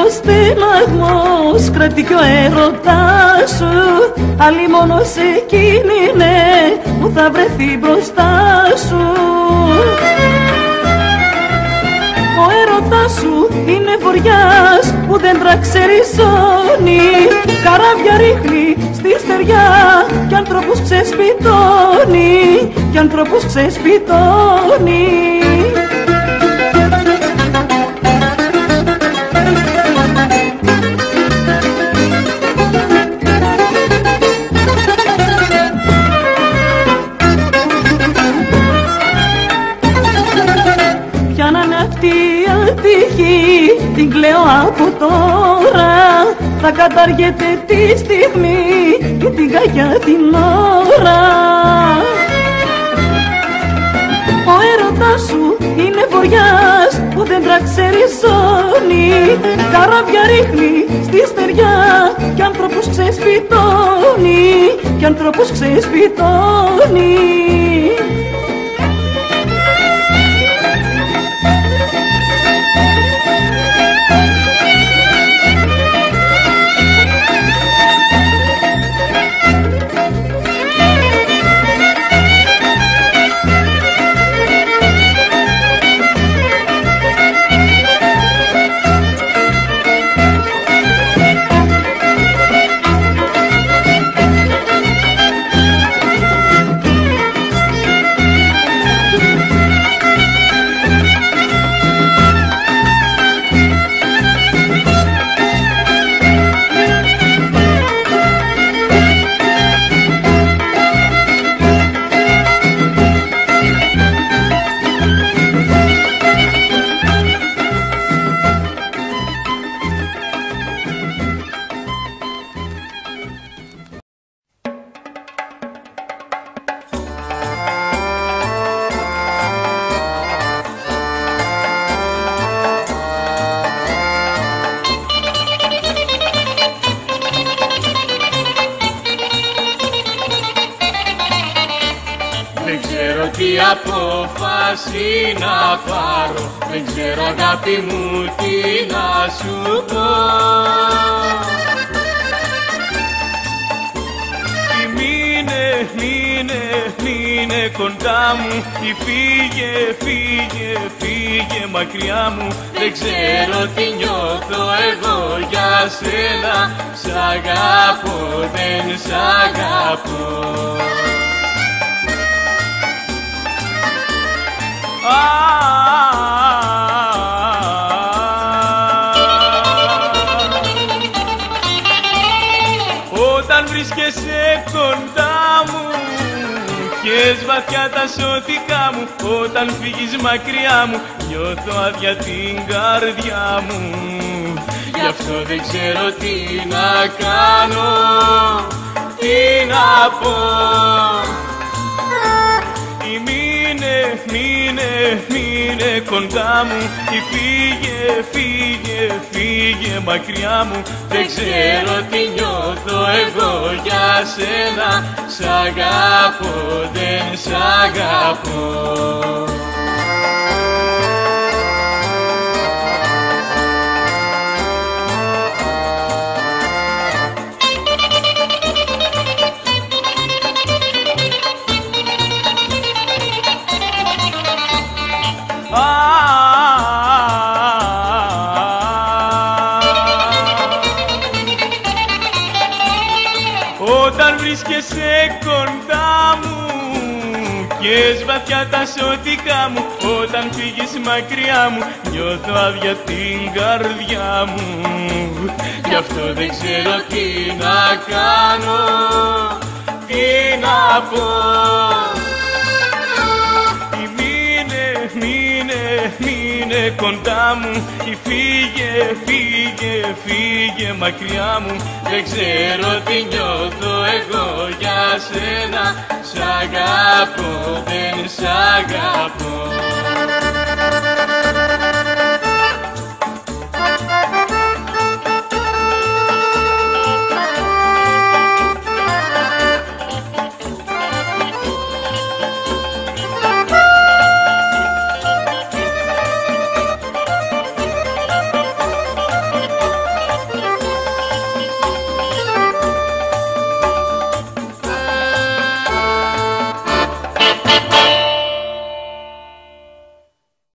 ο στεναγμός κρατεί κι ο έρωτάς σου, άλλη μόνο σε εκείνη είναι που θα βρεθεί μπροστά σου. Ο έρωτάς σου είναι βοριάς που δέντρα ξεριζώνει, καράβια ρίχνει στη στεριά κι ανθρώπους ξεσπιτώνει, κι ανθρώπους ξεσπιτώνει. Την κλαίω από τώρα, θα καταργεται τη στιγμή και την καγιά την ώρα. Ο έρωτάς σου είναι βοριάς που δέντρα ξεριζώνει, καράβια ρίχνει στη στεριά κι ανθρώπους ξεσπιτώνει, κι ανθρώπους ξεσπιτώνει. απόφαση να πάρω, δεν ξέρω αγάπη μου τι να σου πω. Μείνε κοντά μου ή φύγε μακριά μου. Δεν ξέρω τι νιώθω εγώ για σένα, σ' αγαπώ, δεν σ' αγαπώ. Όταν βρίσκεσαι κοντά μου πιες βαθιά τα σωτικά μου, όταν φύγεις μακριά μου νιώθω άδεια την καρδιά μου. Γι' αυτό δεν ξέρω τι να κάνω, τι να πω. Μείνε κοντά μου ή φύγε μακριά μου. Δεν ξέρω τι νιώθω εγώ για σένα, σ' αγαπώ, δεν σ' αγαπώ. Όταν βρίσκεσαι κοντά μου πιες βαθιά τα σωτικά μου, όταν φύγεις μακριά μου νιώθω άδεια την καρδιά μου. Γι' αυτό δεν ξέρω τι να κάνω, τι να πω. Μείνε κοντά μου ή φύγε μακριά μου. Δεν ξέρω τι νιώθω εγώ για σένα, σ' αγαπώ, δεν σ' αγαπώ.